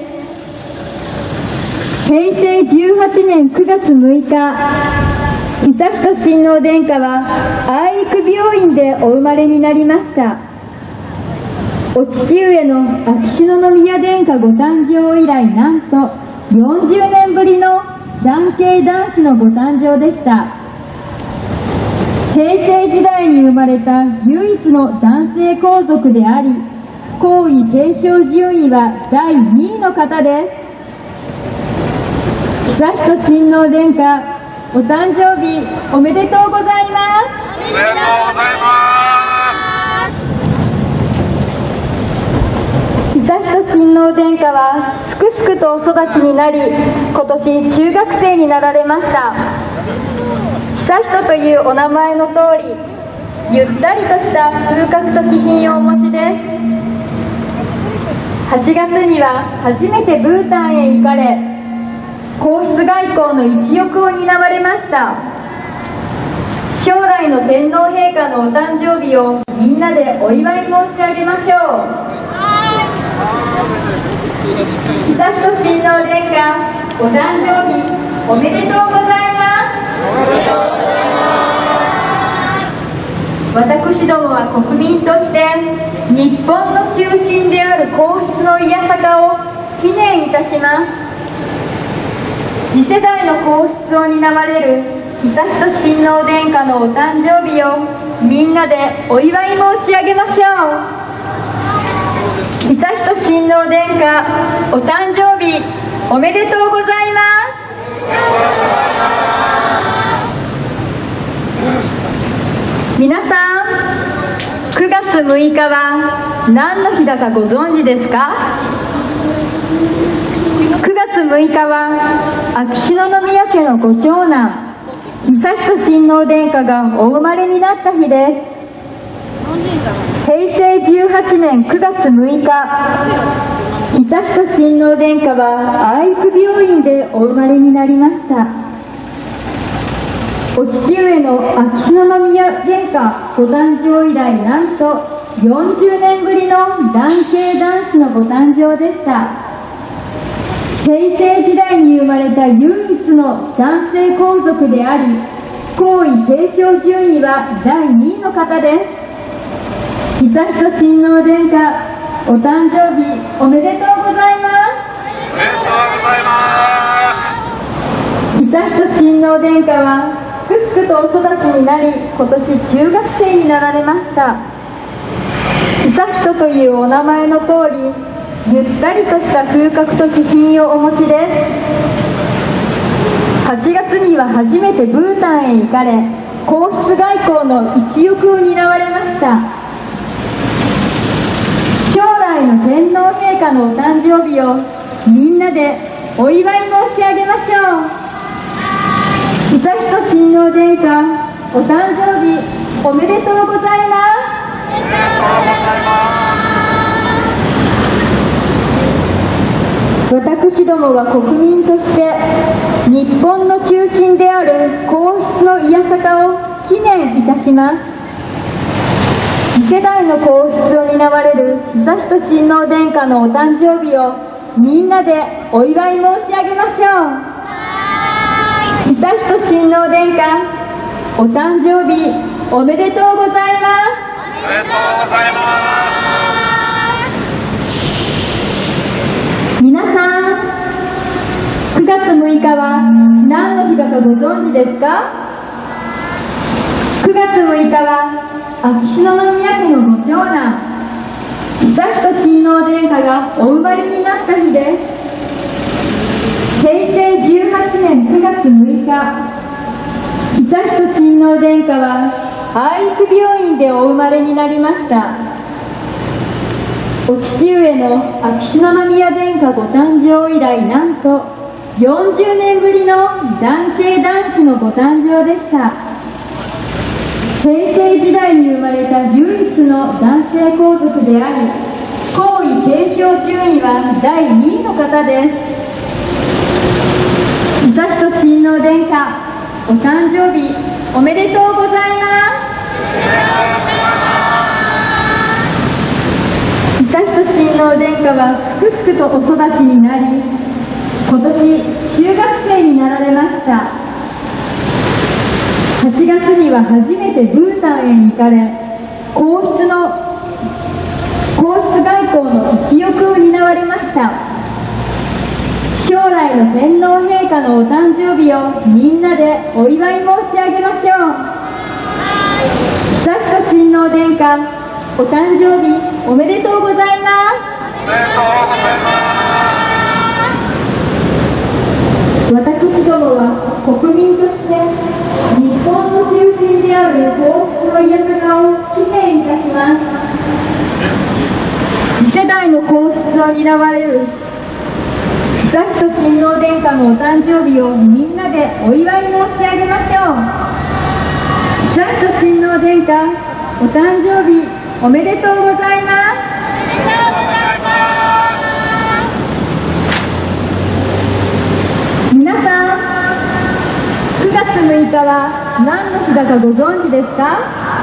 へいせいじゅうはちねんくがつむいか、悠仁親王殿下は愛育病院でお生まれになりました。お父上の秋篠宮殿下ご誕生以来、なんとよんじゅうねんぶりの男系男子のご誕生でした。平成時代に生まれた唯一の男性皇族であり、 皇位継承順位はだいにいの方です。悠仁親王殿下、お誕生日おめでとうございます。 おめでとうございます。 悠仁親王殿下はすくすくとお育ちになり、今年中学生になられました。悠仁というお名前の通り、ゆったりとした風格と気品をお持ちです。はちがつには初めてブータンへ行かれ、皇室外交の一翼を担われました。将来の天皇陛下のお誕生日をみんなでお祝い申し上げましょう。悠仁親王殿下、お誕生日おめでとうございます。私どもは国民として日本の中心である皇室のいやさかを記念いたします。次世代の皇室を担われる悠仁親王殿下のお誕生日をみんなでお祝い申し上げましょう。悠仁親王殿下、お誕生日おめでとうございます。皆さん、くがつむいかは何の日だかご存知ですか？くがつむいかは秋篠宮家のご長男、悠仁親王殿下がお生まれになった日です。へいせいじゅうはちねんくがつむいか、悠仁親王殿下は愛育病院でお生まれになりました。お父上の秋篠宮殿下ご誕生以来、なんとよんじゅうねんぶりの男系男子のご誕生でした。平成時代に生まれた唯一の男性皇族であり、皇位継承順位はだいにいの方です。悠仁親王殿下、お誕生日おめでとうございます。 おめでとうございます。 悠仁親王殿下はすくすくとお育ちになり、今年中学生になられました。悠仁というお名前の通り、ゆったりとした風格と気品をお持ちです。はちがつには初めてブータンへ行かれ、皇室外交の一翼を担われました。将来の天皇陛下のお誕生日をみんなでお祝い申し上げましょう。悠仁親王殿下、お誕生日おめでとうございます。 おめでとうございます。 私どもは国民として日本の中心である皇室のいやさかを記念いたします。次世代の皇室を担われる悠仁親王殿下のお誕生日をみんなでお祝い申し上げましょう。悠仁親王殿下、お誕生日おめでとうございます。 おめでとうございます。 皆さん、くがつむいかは何の日だかご存知ですか？くがつむいかは秋篠宮家のご長男、悠仁親王殿下がお生まれになった日です。へいせいじゅうはちねんくがつむいか、悠仁親王殿下は愛育病院でお生まれになりました。お父上の秋篠宮殿下ご誕生以来、なんとよんじゅうねんぶりの男系男子のご誕生でした。平成時代に生まれた唯一の男性皇族であり、皇位継承順位はだいにいの方です。悠仁親王殿下、お誕生日おめでとうございます。悠仁親王殿下はすくすくとお育ちになり、今年中学生になられました。はちがつには初めてブータンへ行かれ、皇室の皇室外交の一翼を担われました。将来の天皇陛下のお誕生日をみんなでお祝い申し上げましょう。悠仁親王殿下、 お誕生日おめでとうございます。 おめでとうございます。 私どもは国民として日本の中心である皇室のいやさかを記念いたします。次世代の皇室を担われる悠仁親王殿下のお誕生日をみんなでお祝い申し上げましょう。悠仁親王殿下、お誕生日おめでとうございます。皆さん、くがつむいかは何の日だかご存知ですか？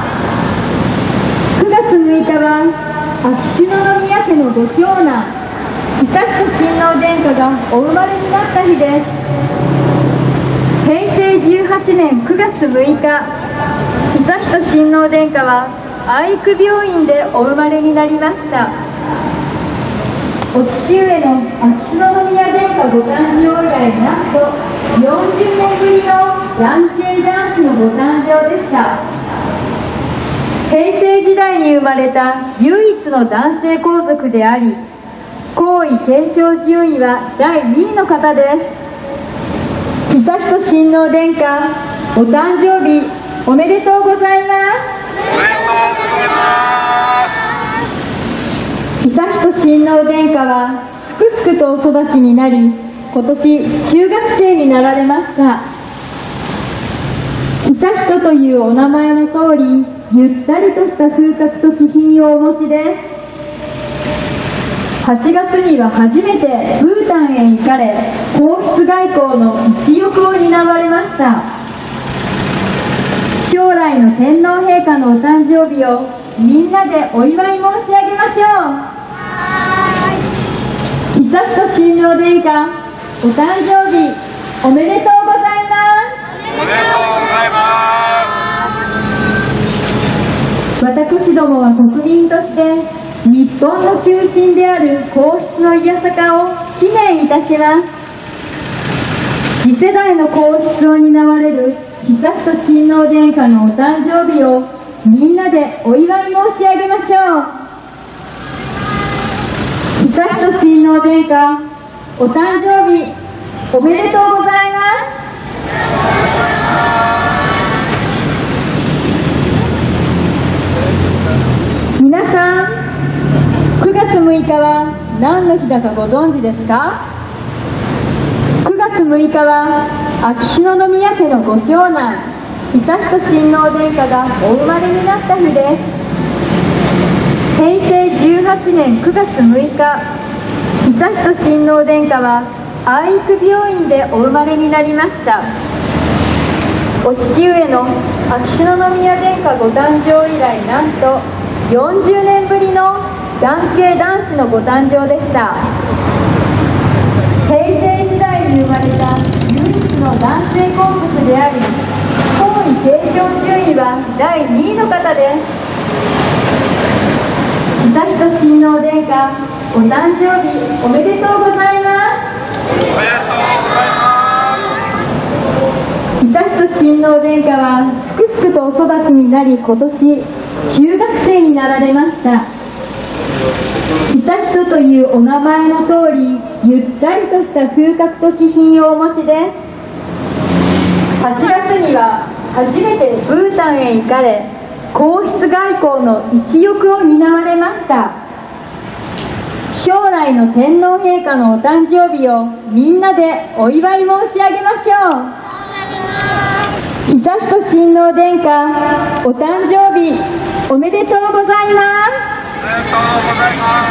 くがつむいかは秋篠宮家のご長男、悠仁親王殿下がお生まれになった日です。へいせいじゅうはちねんくがつむいか、悠仁親王殿下は愛育病院でお生まれになりました。お父上の秋篠宮殿下ご誕生以来、なんとよんじゅうねんぶりの男系男子のご誕生でした。平成時代に生まれた唯一の男性皇族であり、皇位継承順位はだいにいの方です。悠仁親王殿下、お誕生日おめでとうございます。 おめでとうございます。 悠仁親王殿下はすくすくとお育ちになり、今年中学生になられました。悠仁というお名前の通り、ゆったりとした風格と気品をお持ちです。はちがつには初めてブータンへ行かれ、皇室外交の一翼を担われました。将来の天皇陛下のお誕生日をみんなでお祝い申し上げましょう。悠仁親王殿下、お誕生日おめでとうございます。 おめでとうございます。私どもは国民として日本の中心である皇室のいやさかを記念いたします。次世代の皇室を担われる悠仁親王殿下のお誕生日をみんなでお祝い申し上げましょう。悠仁親王殿下、お誕生日おめでとうございます。皆さん、くがつむいかは何の日だかご存知ですか？くがつむいかは秋篠宮家のご長男、悠仁親王殿下がお生まれになった日です。へいせいじゅうはちねんくがつむいか、悠仁親王殿下は愛育病院でお生まれになりました。お父上の秋篠宮殿下ご誕生以来、なんとよんじゅうねんぶりの男系男子のご誕生でした。平成時代に生まれた唯一の男性皇族であり、皇位継承順位はだいにいの方です。悠仁親王殿下、お誕生日おめでとうございます。 おめでとうございます。 悠仁親王殿下はすくすくとお育ちになり、今年中学生になられました。悠仁というお名前の通り、ゆったりとした風格と気品をお持ちです。はちがつには初めてブータンへ行かれ、皇室外交の一翼を担われました。将来の天皇陛下のお誕生日をみんなでお祝い申し上げましょう。悠仁親王殿下、お誕生日おめでとうございます。 おめでとうございます。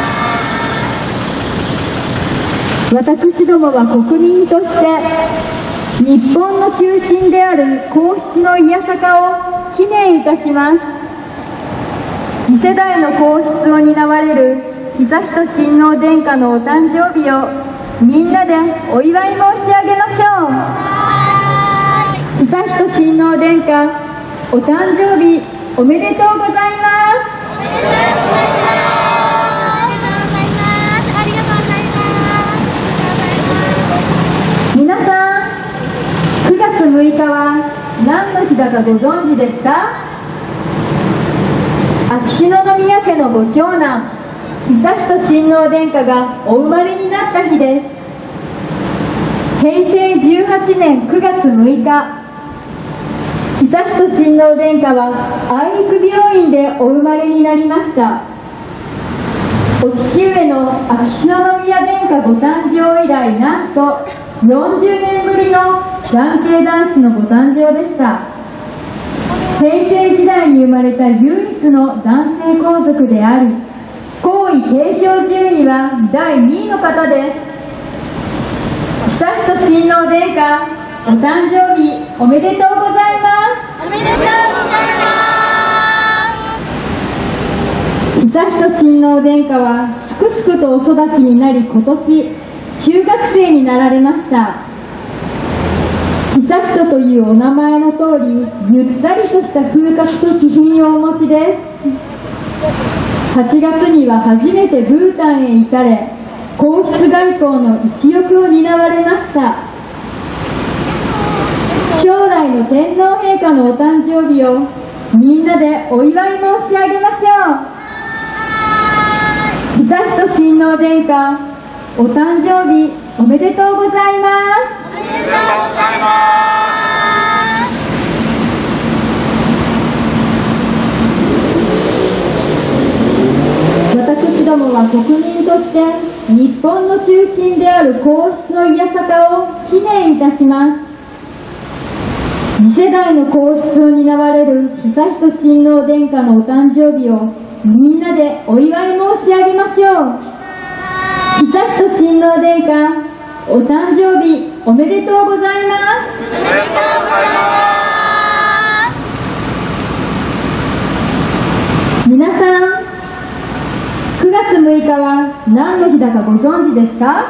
私どもは国民として日本の中心である皇室のいやさかを記念いたします。次世代の皇室を担われる悠仁親王殿下のお誕生日をみんなでお祝い申し上げましょう。悠仁親王殿下、お誕生日おめでとうございます。 おめでとうございます。ありがとうございます。ありがとうございます。 皆さん、くがつむいかは何の日だかご存知ですか？ 秋篠宮家のご長男、悠仁親王殿下がお生まれになった日です。へいせいじゅうはちねんくがつむいか、悠仁親王殿下は愛育病院でお生まれになりました。お父上の秋篠宮殿下ご誕生以来、なんとよんじゅうねんぶりの男系男子のご誕生でした。平成時代に生まれた唯一の男性皇族であり、皇位継承順位はだいにいの方です。悠仁親王殿下、お誕生日おめでとうございます。 おめでとうございます。 悠仁親王殿下はすくすくとお育ちになり、今年中学生になられました。悠仁というお名前の通り、ゆったりとした風格と気品をお持ちです。はちがつには初めてブータンへ行かれ、皇室外交の一翼を担われました。将来の天皇陛下のお誕生日をみんなでお祝い申し上げましょう。悠仁親王殿下、お誕生日おめでとうございます。 おめでとうございます。 私どもは国民として日本の中心である皇室のいやさかを記念いたします。次世代の皇室を担われる悠仁親王殿下のお誕生日をみんなでお祝い申し上げましょう。悠仁親王殿下、お誕生日おめでとうございます。 おめでとうございます。 皆さん、くがつむいかは何の日だかご存知ですか？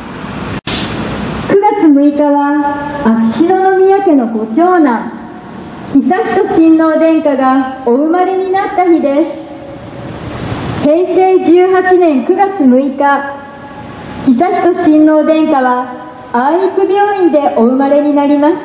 くがつむいかは秋篠宮家のご長男、悠仁親王殿下がお生まれになった日です。へいせいじゅうはちねんくがつむいか、悠仁親王殿下は愛育病院でお生まれになりました。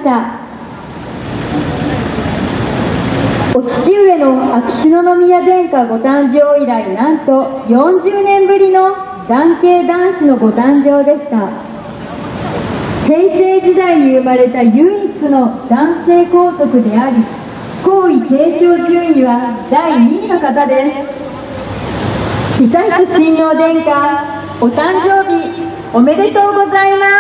お父上の秋篠宮殿下ご誕生以来、なんとよんじゅうねんぶりの男系男子のご誕生でした。平成時代に生まれた唯一の男性皇族であり、皇位継承順位はだいにいの方です。悠仁親王殿下、お誕生日おめでとうございます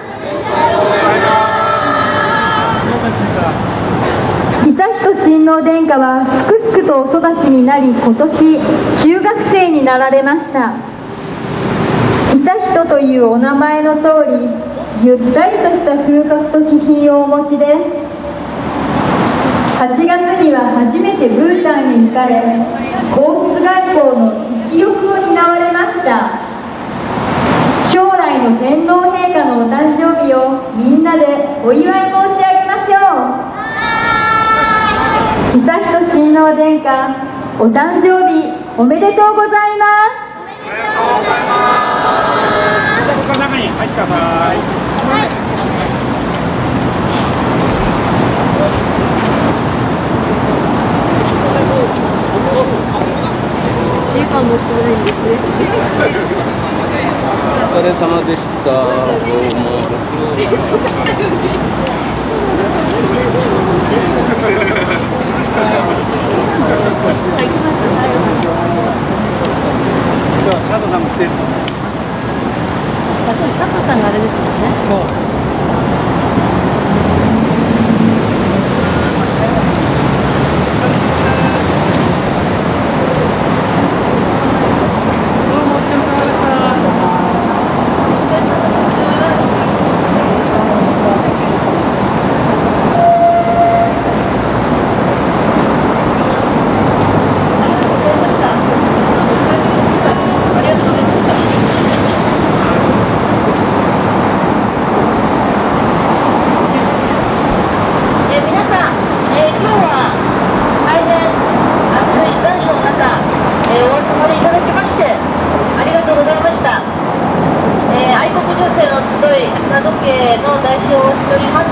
。悠仁親王殿下はすくすくとお育ちになり、今年中学生になられました。悠仁というお名前の通り、ゆったりとした風格と気品をお持ちです。はちがつには初めてブータンに行かれ、皇室外交の一翼を担われました。将来の天皇陛下のお誕生日をみんなでお祝い申し上げましょう。悠仁親王殿下、お誕生日おめでとうございます。 おめでとうございます。 ここ中に入ってください。 いちじかんもしてないんですね。 お疲れ様でした。どうも。 今日は佐藤さんも来てるの。 あ、そう、佐藤さんがあれですもんね。 そう。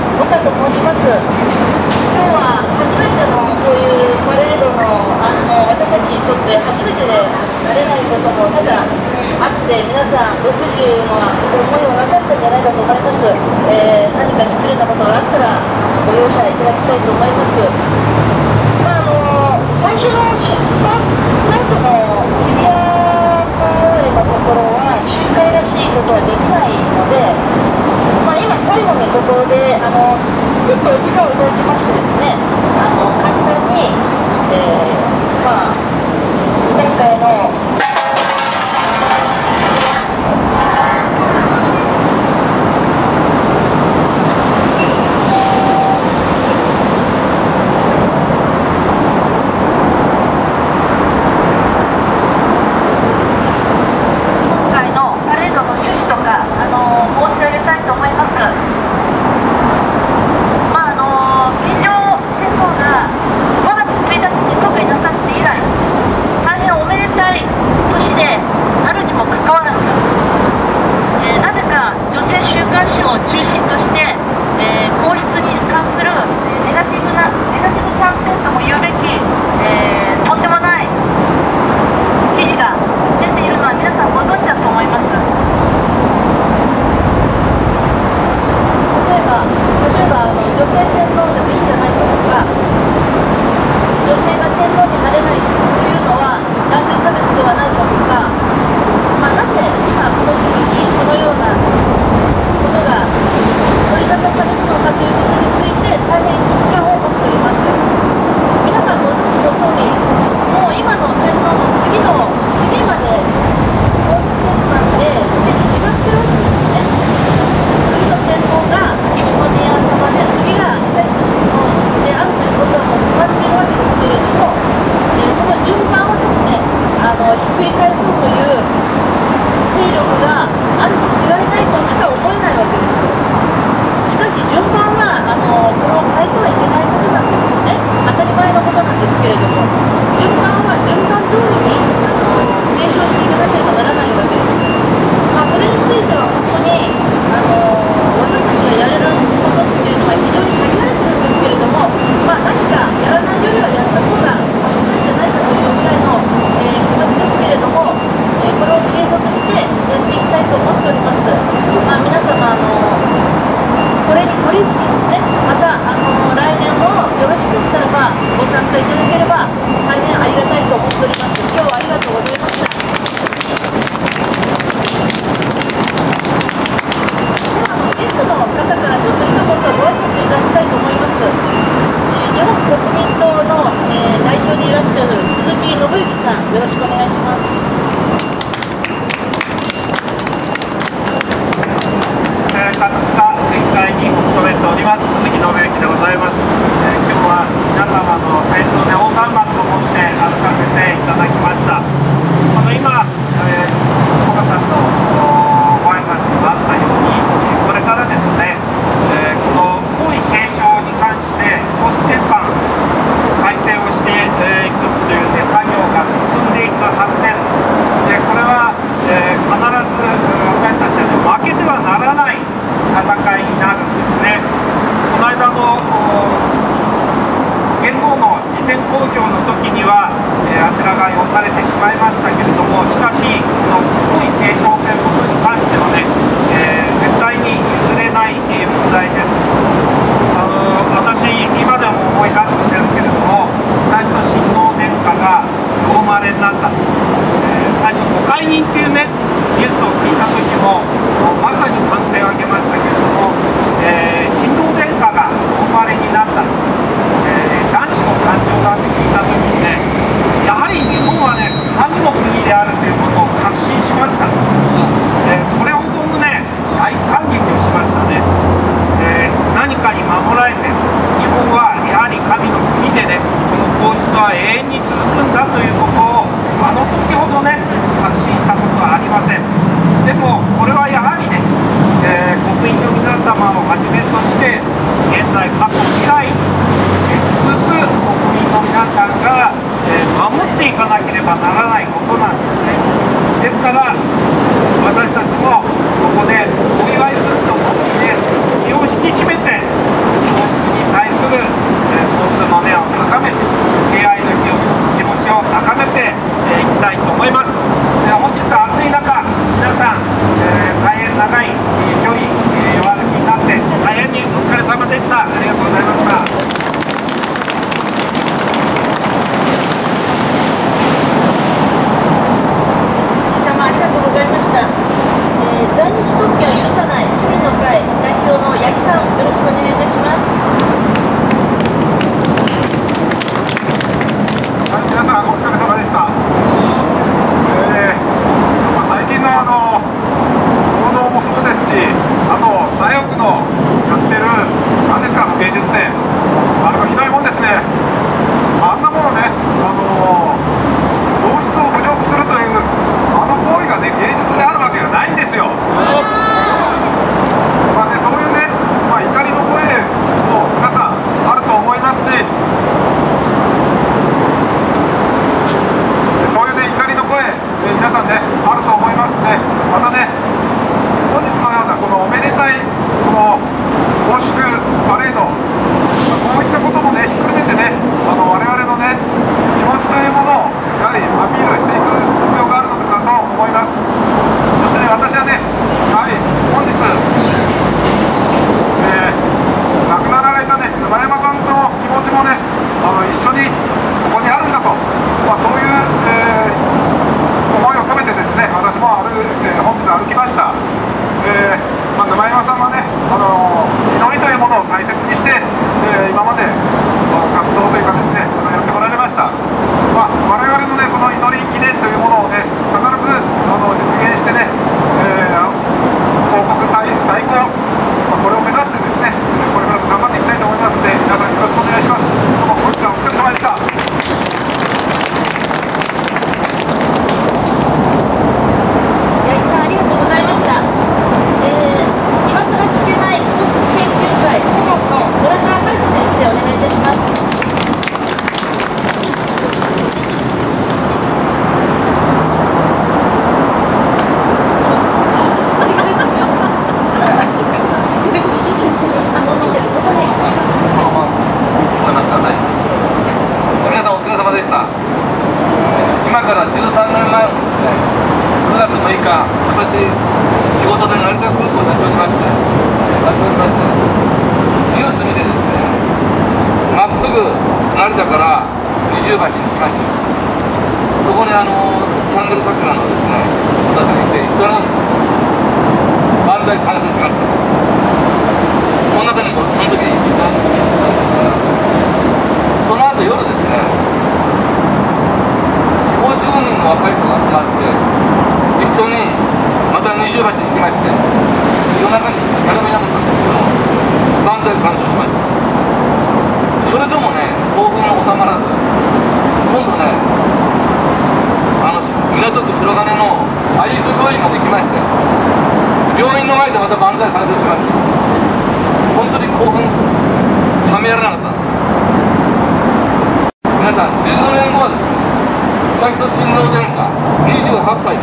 今日は初めてのこういうパレードのあの私たちにとって初めてで慣れないことも多々あって、皆さんご不自由な思いをなさったんじゃないかと思います。えー、何か失礼なことがあったらご容赦いただきたいと思います。まあ、あの最初のスパスタートの日比谷公園のところは集会らしいことはできないので、まあ、今最後にここであのちょっとお時間をいただきましてですね、あの簡単に、えー、まあ前回の高そういったこともね、ひっくるめてね、あの我々のね、気持ちというものをやはりアピールしていく必要があるのかと思います。そしてね、私はね、はい、本日、えー、亡くなられたね、沼山さんの気持ちもね、あの一緒にここにあるんだと、まあ、そういう、えー、思いを込めてですね、私も歩、えー、本日歩きました。えーまあ、沼山さんはね、あのー、祈りというものを大切にして、えー、今まで活動というかですね、やってこられました。まあ、我々のね、この祈り記念というものをね、必ずあの実現してね、えー、報告最最高、まあ、これを目指してですね、これからも頑張っていきたいと思いますので、皆さんよろしくお願いします。どうも本日はお疲れ様でした。 今からじゅうさんねんまえのですね、くがつむいか、私、仕事で成田空港に立ち寄りまして、立ち寄りまして、ニュース見てですね、まっすぐ成田から二重橋に来ました。そこにあのチャンネル桜のですね、人たちがいて、一緒に万歳参戦しました。この中にもその時いたんですけど、その後夜ですね、ごじゅうにんの若い人が集まって一緒にまた二重橋に行きまして、夜中にやるめなかったんですけど万歳参照しました。それでもね、興奮が収まらず、今度ね、あの港区白金の会津病院まで行きまして、病院の前でまた万歳参照しました。本当に興奮冷めやらなかったんです。皆さん、じゅうねんごはですね、悠仁親王殿下にじゅうはっさいです。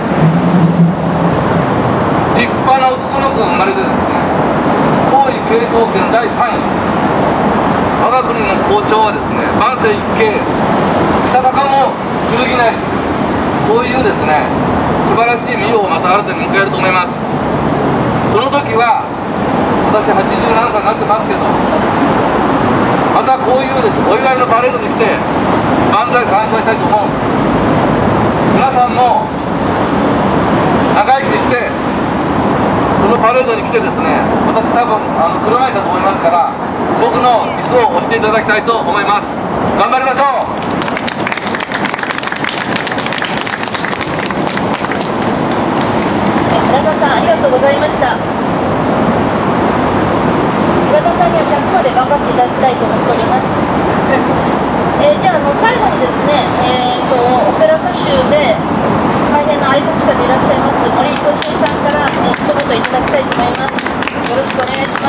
立派な男の子が生まれてですね、皇位継承権だいさんい、我が国の校長はですね、万世一系、いささかも古着ない、こういうですね、素晴らしい御代をまた新たに迎えると思います。その時は私はちじゅうななさいになってますけど、またこういうですお祝いのパレードに来て万歳感謝したいと思う。皆さんも長生きしてそのパレードに来てですね、私多分あの車椅子だと思いますから、僕の椅子を押していただきたいと思います。頑張りましょう。 村田さん、ありがとうございました。村田さんにはひゃくまで頑張っていただきたいと思っております。えー、じゃあ、あの最後にですね、えー、とオペラ歌手で大変な愛国者でいらっしゃいます森俊恵さんから、えー、一言いただきたいと思います。よろしくお願いします。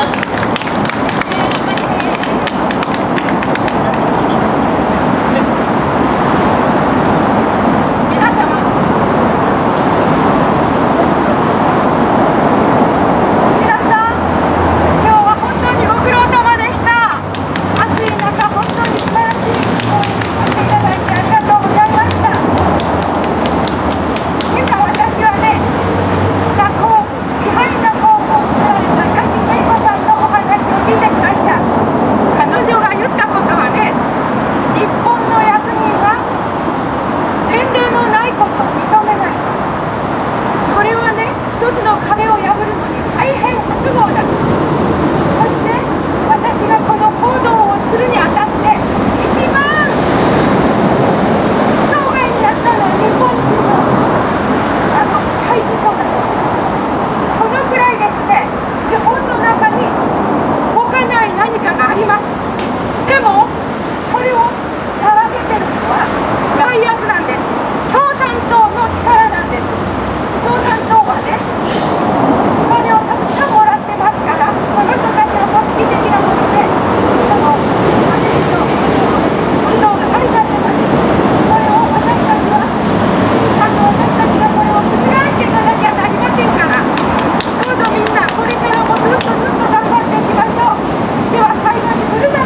では最後にブルガ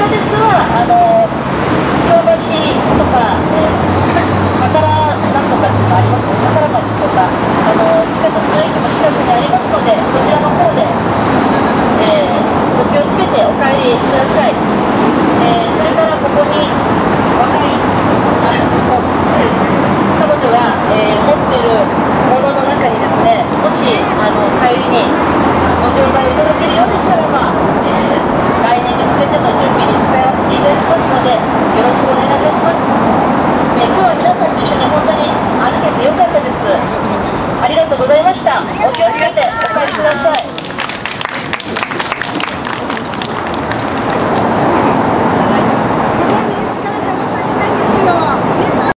鉄はあの京橋とか、えー、宝なんとかっていうのありますね、宝町とかあの地下鉄の駅も近くにありますので、そちらの方で、えー、お気をつけてお帰りください。えー、それからここに若いあの彼女が、えー、持っているものの中にですね、もしあの帰りにご乗車をいただけるようでしたらば、えー、来年に向けての準備に使わせていただきますので、よろしくお願いいたします。えー、今日は皆さんと一緒に本当に歩けてよかったです。ありがとうございました。お気をつけてお帰りください。